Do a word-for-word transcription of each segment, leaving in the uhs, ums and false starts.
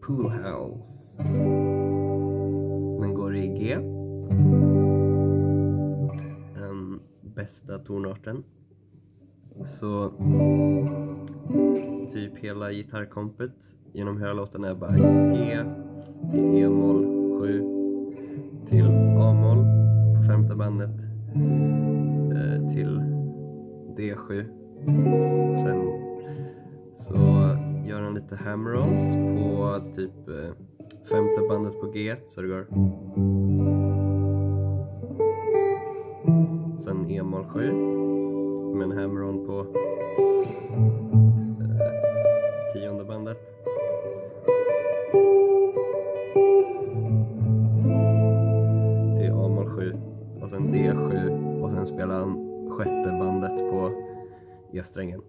Cool House. Den går i G. Den bästa tonarten. Så typ hela gitarrkompet genom hela låten är bara G till E-moll sju till A-moll på femte bandet eh, till D sju. Sen så gör han lite hammer-ons på typ eh, femte bandet på G ett, så det går. Sen E-moll sju med en hammer-on på eh, tionde bandet. Till A-moll sju och sen D sju och sen spelar han sjätte bandet på E-strängen.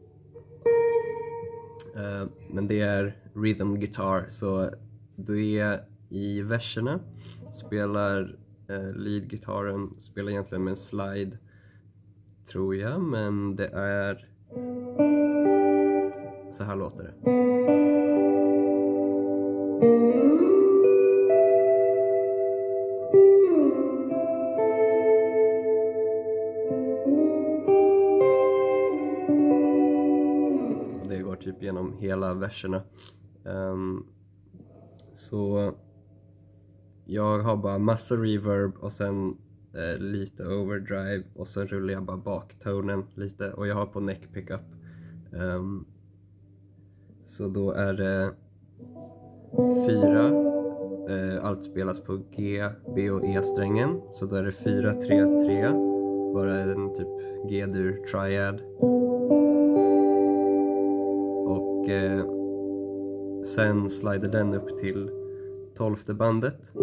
Uh, men det är rhythm guitar, så det i verserna spelar uh, leadgitarren spelar egentligen med en slide, tror jag, men det är så här låter det. Typ genom hela verserna. Um, så jag har bara massa reverb och sen uh, lite overdrive och sen rullar jag bara baktonen lite, och jag har på neck pickup. Um, så då är det fyra, uh, allt spelas på G, B och E-strängen, så då är det fyra, tre, tre, bara en typ G-dur triad. Och eh, sen slider den upp till tolfte bandet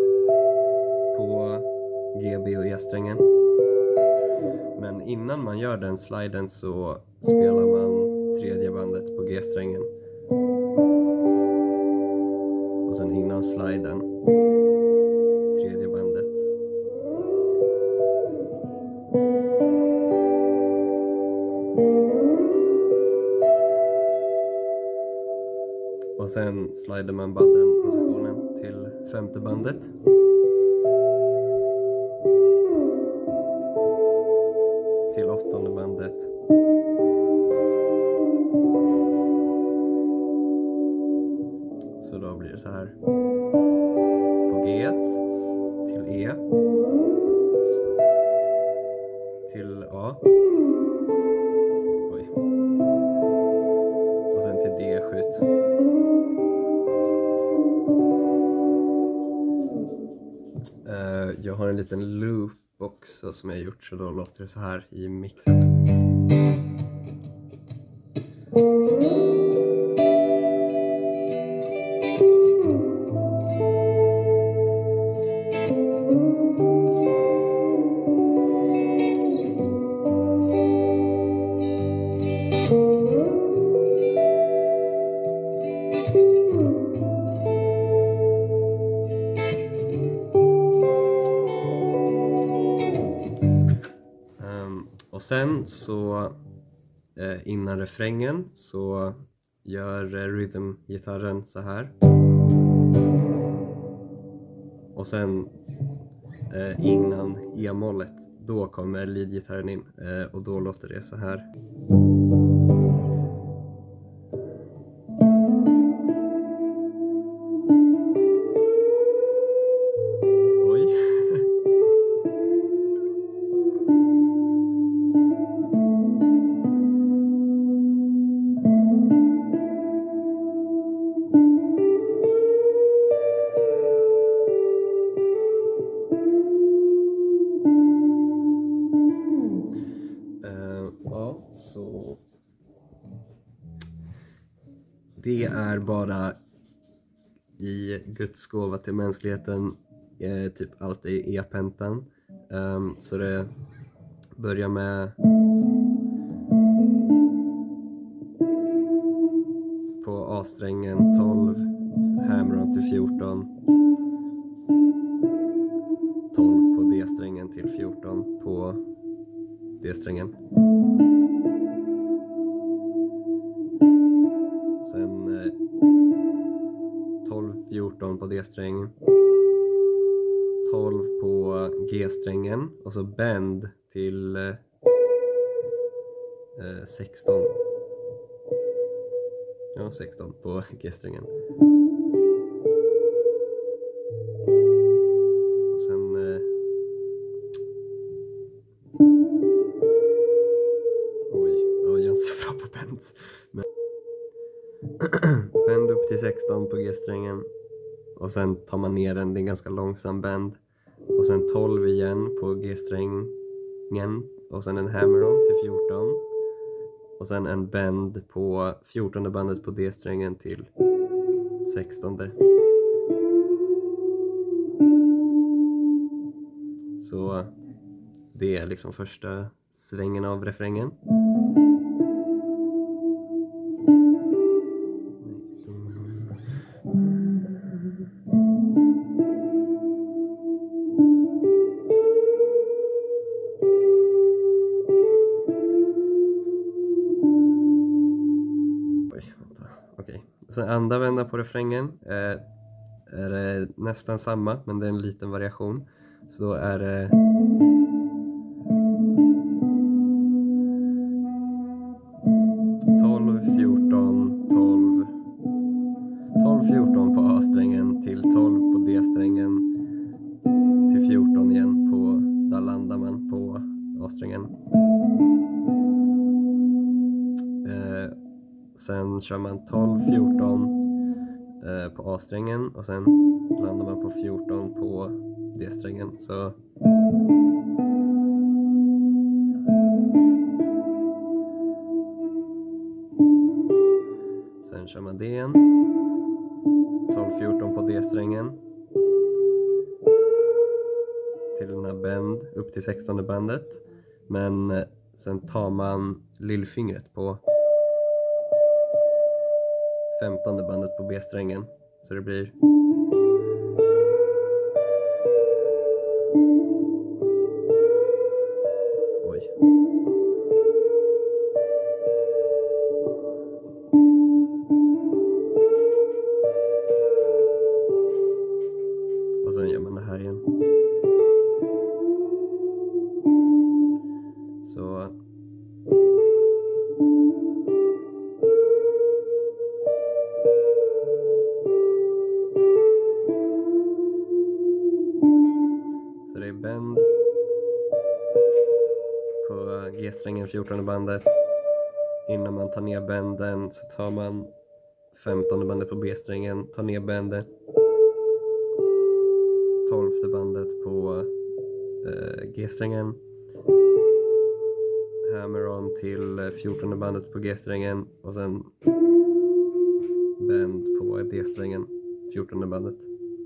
på G, B och E-strängen. Men innan man gör den sliden så spelar man tredje bandet på G-strängen. Och sen innan sliden tredje bandet. Och sen slider man bara den positionen till femte bandet. Till åttonde bandet. Så då blir det så här. På G ett till E. Till A. Oj. Och sen till D sju. Uh, jag har en liten loop också som jag gjort, så då låter det så här i mixen. Och sen så eh, innan refrängen så gör eh, rhythm-gitarren så här. Och sen eh, innan E-mollet, då kommer lead-gitarren in eh, och då låter det så här. Så det är bara i Guds gåva till mänskligheten, eh, typ allt i E-pentan. Um, så det börjar med på A-strängen tolv, hammer-on till fjorton, tolv på D-strängen till fjorton på D-strängen. Sen tolv fjorton på D-sträng, tolv på G-strängen och så bend till eh, sexton. Ja, sexton på G-strängen. Och sen eh, oj, jag är inte så bra på bends. Men bend upp till sexton på G-strängen. Och sen tar man ner den, det är en ganska långsam bend. Och sen tolv igen på G-strängen. Och sen en hammer-on till fjorton. Och sen en bend på fjortonde bandet på D-strängen till sextonde. Så det är liksom första svängen av refrängen. Sen andra vända på refrängen eh, är det nästan samma, men det är en liten variation. Så då är det tolv fjorton tolv tolv fjorton på A-strängen till tolv på D-strängen till fjorton igen på, där landar man på A-strängen. Eh, Sen kör man tolv fjorton eh, på A-strängen och sen landar man på fjorton på D-strängen. Så sen kör man det igen. tolv fjorton på D-strängen till den här bend upp till sextonde bandet. Men eh, sen tar man lillfingret på femtonde bandet på B-strängen, så det blir oj och sen gör man det här igen. Så bend på G-strängen fjortonde bandet. Innan man tar ner benden så tar man femtonde bandet på B-strängen, tar ner bendet, tolfte bandet på eh, G-strängen, hammer-on till fjortonde bandet på G-strängen och sen bend på D-strängen, fjortonde bandet.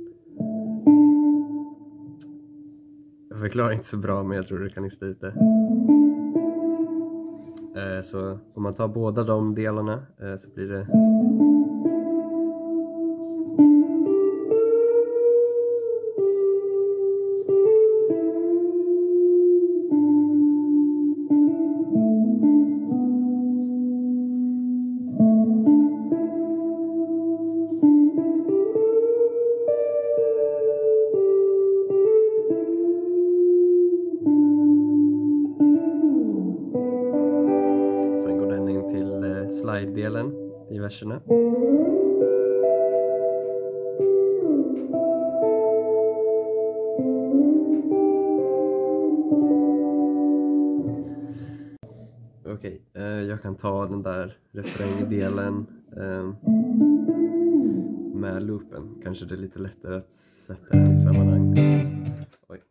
Jag förklarar inte så bra, men jag tror du kan lista ut det. Eh, så om man tar båda de delarna eh, så blir det slide-delen i verserna. Okej, okay, eh, jag kan ta den där refrängdelen eh, med loopen. Kanske det är lite lättare att sätta den i sammanhang. Oj.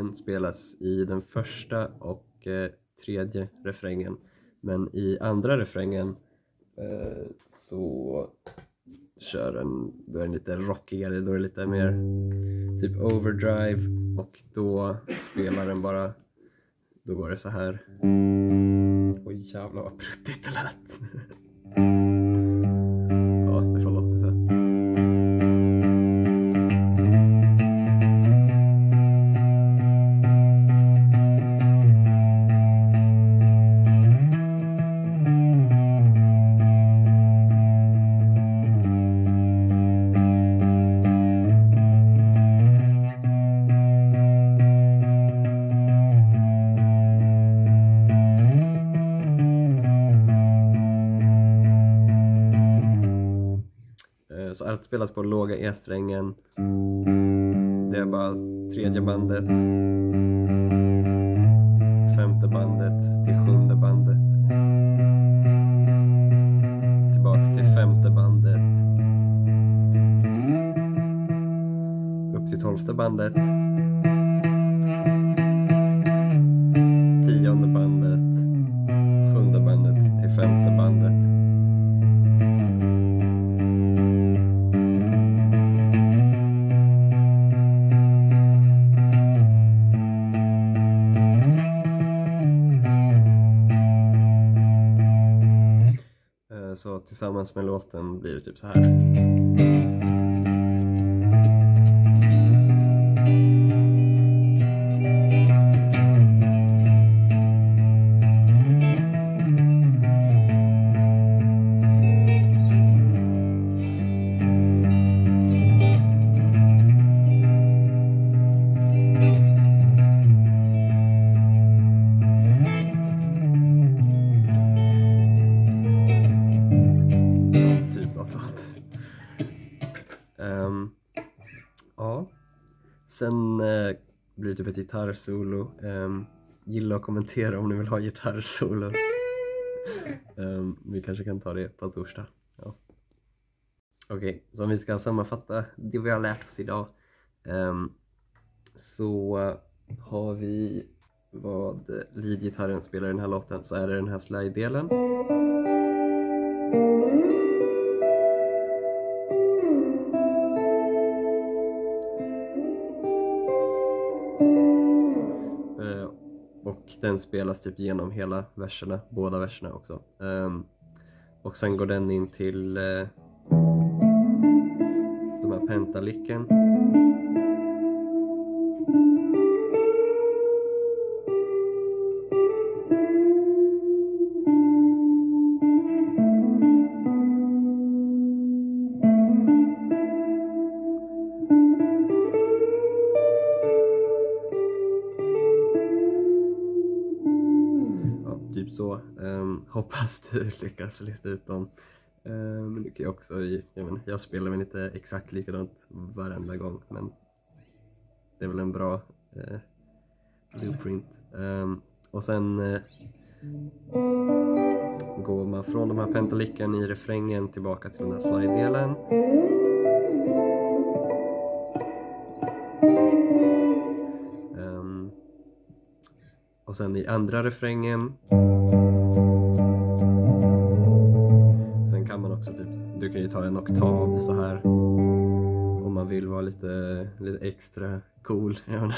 låten spelas i den första och eh, tredje refrängen. Men i andra refrängen eh, så kör den, då är den lite rockigare, då är det lite mer typ overdrive, och då spelar den bara, då går det så här. Oj jävlar vad pruttigt det lät. Ja, det får låta så. Så allt spelas på låga E-strängen. Det är bara tredje bandet, femte bandet till sjunde bandet, tillbaks till femte bandet, upp till tolfte bandet, tionde bandet, sjunde bandet till femte bandet. Så tillsammans med låten blir det typ så här. Um, ja, sen uh, blir det typ ett gitarrsolo. Um, gilla och kommentera om ni vill ha gitarrsolo. um, Vi kanske kan ta det på torsdag. Ja. Okej, okay, så om vi ska sammanfatta det vi har lärt oss idag, um, så uh, har vi vad leadgitarren spelar i den här låten, så är det den här slide-delen. Och den spelas typ genom hela verserna, båda verserna också. Um, och sen går den in till uh, de här pentalicken. Typ så. Um, hoppas du lyckas lista ut dem. Um, men du kan ju också, jag, men, jag spelar väl inte exakt likadant varenda gång, men det är väl en bra uh, blueprint. Um, och sen uh, går man från de här pentalicken i refrängen tillbaka till den här slide-delen. Um, och sen i andra refrängen också typ, du kan ju ta en oktav så här om man vill vara lite, lite extra cool. uh.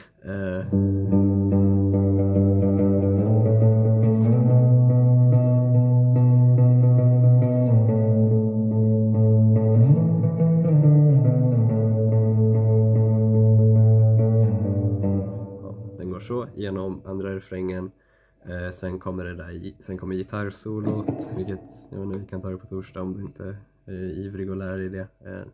Ja, den går så genom andra refrängen. Eh, sen kommer det där, sen kommer gitarrsolot, vilket jag vet inte, vi kan ta det på torsdag om du inte är ivrig och lär dig det. Eh,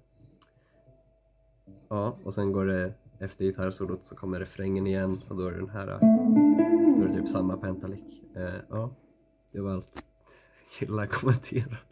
ja, och sen går det, efter gitarrsolot så kommer refrängen igen, och då är det den här, då är det typ samma pentalick. Eh, ja, det var allt. Gilla, kommentera.